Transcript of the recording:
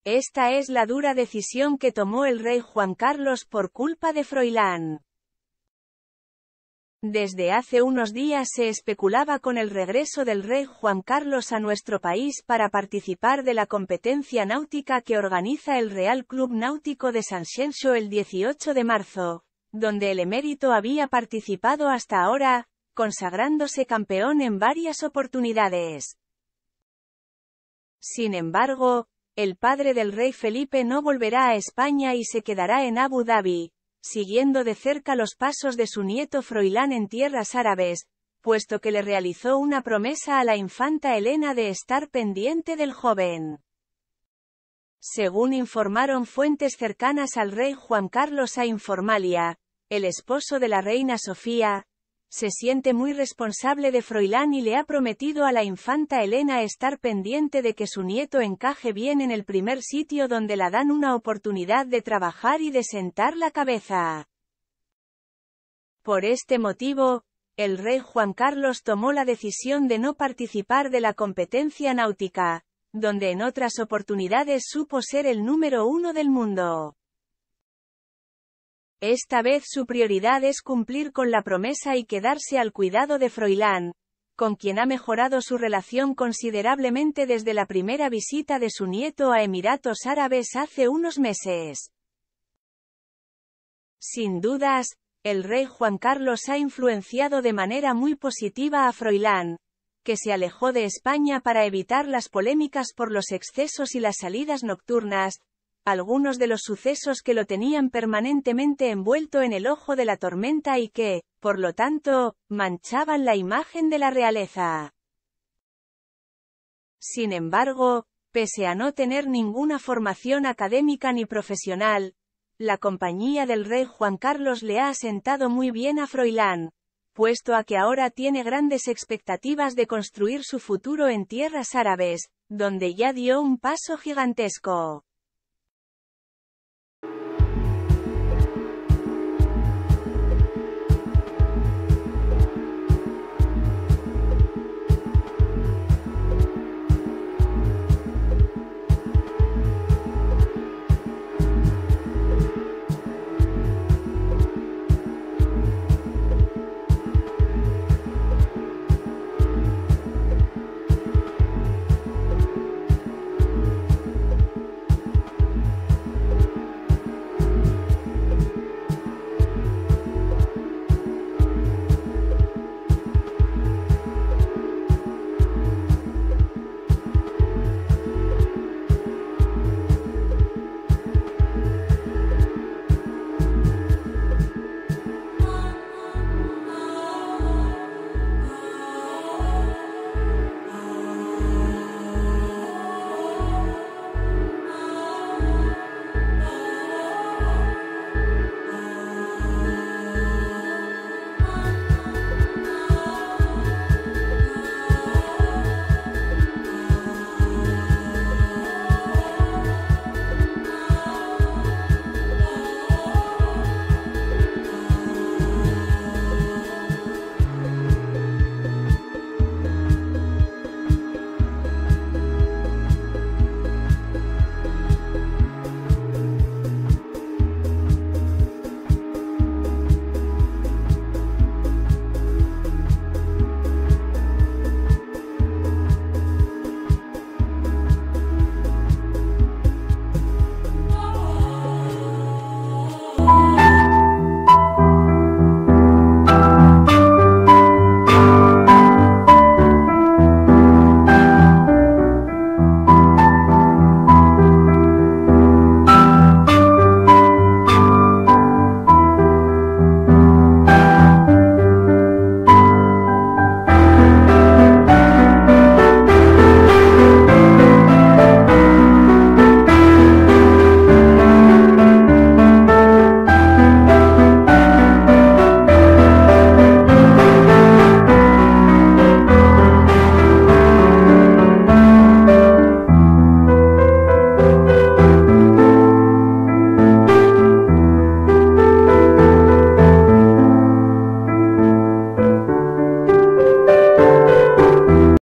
Esta es la dura decisión que tomó el rey Juan Carlos por culpa de Froilán. Desde hace unos días se especulaba con el regreso del rey Juan Carlos a nuestro país para participar de la competencia náutica que organiza el Real Club Náutico de Sanxenxo el 18 de marzo, donde el emérito había participado hasta ahora, consagrándose campeón en varias oportunidades. Sin embargo, el padre del rey Felipe no volverá a España y se quedará en Abu Dhabi, siguiendo de cerca los pasos de su nieto Froilán en tierras árabes, puesto que le realizó una promesa a la infanta Elena de estar pendiente del joven. Según informaron fuentes cercanas al rey Juan Carlos a Informalia, el esposo de la reina Sofía, se siente muy responsable de Froilán y le ha prometido a la infanta Elena estar pendiente de que su nieto encaje bien en el primer sitio donde la dan una oportunidad de trabajar y de sentar la cabeza. Por este motivo, el rey Juan Carlos tomó la decisión de no participar de la competencia náutica, donde en otras oportunidades supo ser el número 1 del mundo. Esta vez su prioridad es cumplir con la promesa y quedarse al cuidado de Froilán, con quien ha mejorado su relación considerablemente desde la primera visita de su nieto a Emiratos Árabes hace unos meses. Sin dudas, el rey Juan Carlos ha influenciado de manera muy positiva a Froilán, que se alejó de España para evitar las polémicas por los excesos y las salidas nocturnas, algunos de los sucesos que lo tenían permanentemente envuelto en el ojo de la tormenta y que, por lo tanto, manchaban la imagen de la realeza. Sin embargo, pese a no tener ninguna formación académica ni profesional, la compañía del rey Juan Carlos le ha asentado muy bien a Froilán, puesto a que ahora tiene grandes expectativas de construir su futuro en tierras árabes, donde ya dio un paso gigantesco.